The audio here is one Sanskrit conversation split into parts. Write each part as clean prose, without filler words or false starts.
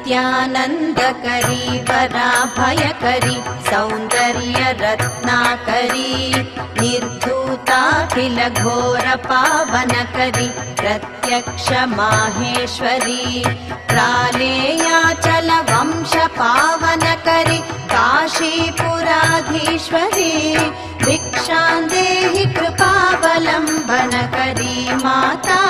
नित्यानन्दकरी वराभयकरी सौन्दर्यरत्नाकरी निर्धूताखिल घोरपावनकरी प्रत्यक्ष माहेश्वरी प्रालेयाचल वंशपावनकरी काशीपुराधीश्वरी भिक्षां देहि कृपावलम्बनकरी माता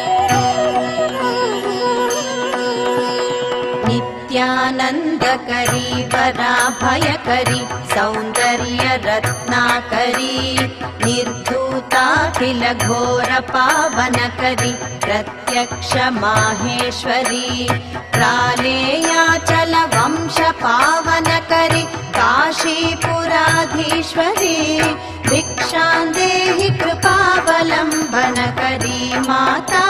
नित्यानन्दकरी वराभयकरी सौन्दर्यरत्नाकरी निर्धूताखिल घोरपावनकरी प्रत्यक्ष माहेश्वरी प्रालेयाचल वंशपावनकरी काशीपुराधीश्वरी भिक्षां देहि कृपावलम्बनकरी माता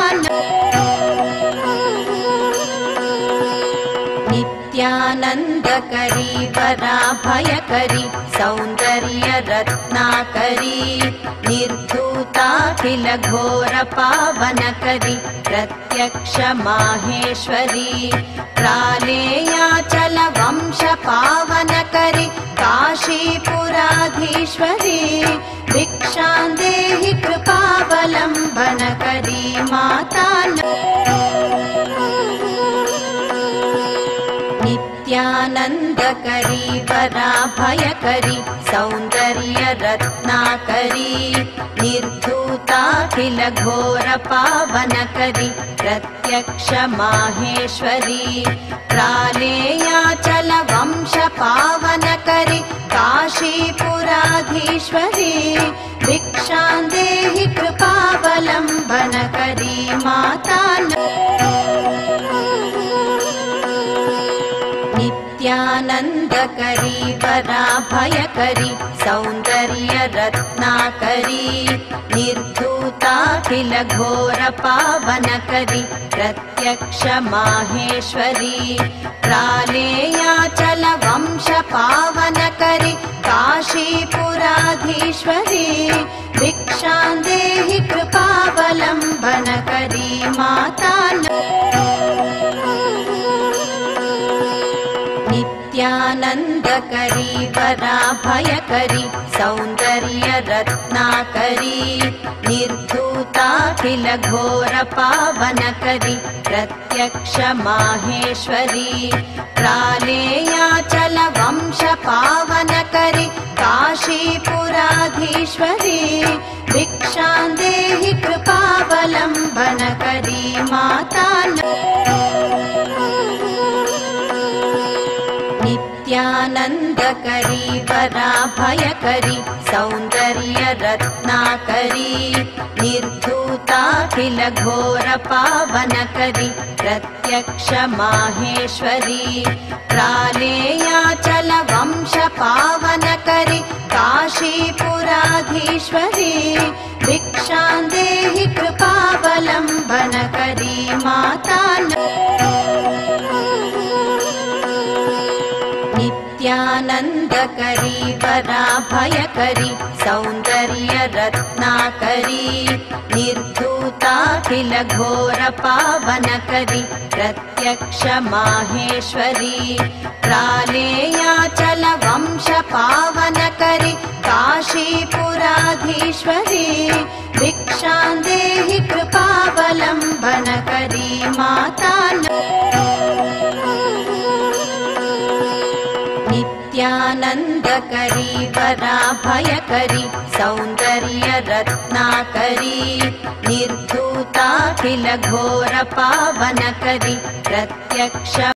नित्यानन्दकरी वराभयकरी सौन्दर्यरत्नाकरी निर्धूताखिल घोरपावनकरी प्रत्यक्ष माहेश्वरी प्रालेयाचल वंशपावनकरी काशीपुराधीश्वरी भिक्षां देहि कृपावलम्बनकरी माता नित्यानन्दकरी वराभयकरी सौन्दर्यरत्नाकरी निर्धूताखिल घोरपावनकरी प्रत्यक्ष माहेश्वरी प्रालेयाचल वंशपावनकरी काशीपुराधीश्वरी भिक्षां देहि कृपावलम्बनकरी माता नित्यानन्दकरी वराभयकरी सौन्दर्यरत्नाकरी निर्धूताखिल घोरपावनकरी प्रत्यक्ष माहेश्वरी प्रालेयाचल वंशपावनकरी काशीपुराधीश्वरी भिक्षां देहि कृपावलम्बनकरी माता नित्यानन्दकरी वराभयकरी सौन्दर्यरत्नाकरी निर्धूताखिल घोरपावनकरी प्रत्यक्ष माहेश्वरी प्रालेयाचल वंशपावनकरी काशीपुराधीश्वरी भिक्षां देहि कृपावलम्बनकरी माता नित्यानन्दकरी वराभयकरी सौन्दर्यरत्नाकरी निर्धूताखिल घोरपावनकरी प्रत्यक्ष माहेश्वरी प्रालेयाचल वंशपावनकरी काशीपुराधीश्वरी भिक्षां देहि कृपावलम्बनकरी माता नित्यानन्दकरी वराभयकरी सौन्दर्यरत्नाकरी निर्धूताखिल घोरपावनकरी प्रत्यक्ष माहेश्वरी प्रालेयाचल वंशपावनकरी काशीपुराधीश्वरी भिक्षां देहि कृपावलम्बनकरी माता नित्यानन्दकरी वराभयकरी सौन्दर्यरत्नाकरी निर्धूताखिल घोरपावनकरी प्रत्यक्ष